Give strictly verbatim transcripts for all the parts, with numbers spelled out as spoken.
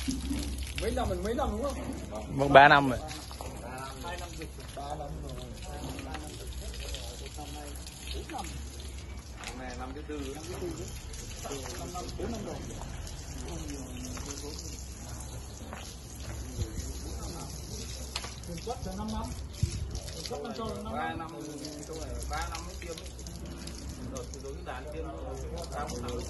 Mấy năm mình mấy năm đúng không? Vâng, ba năm rồi. Hai năm dịch, ba năm rồi. Năm nay năm thứ tư, năm thứ tư, năm năm bốn năm rồi. Mình quất là năm năm. Quất năm cho năm ba năm, chỗ này ba năm mới tiêm. Rồi từ đối với đàn tiêm ba bốn năm.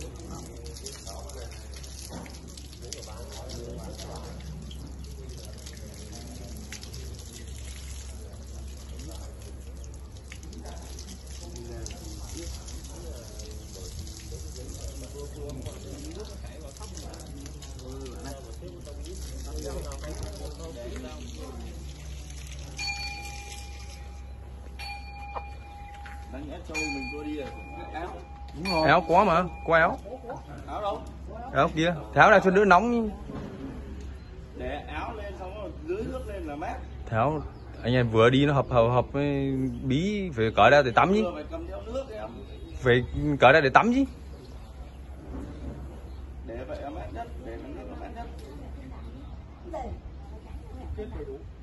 Đánh ép trâu mình tôi đi rồi, áo. Đúng rồi. Áo có mà, có áo. Áo đâu? Áo kia, tháo ra cho đỡ nóng. Để áo lên xong rồi dưới nước lên là mát. Tháo, anh em vừa đi nó hợp hợp hợp với bí, phải cởi ra để tắm chứ. Phải cầm theo nước em. Phải cởi ra để tắm chứ. Để vậy là mát nhất, để nước nó mát nhất. Kết đầy đủ.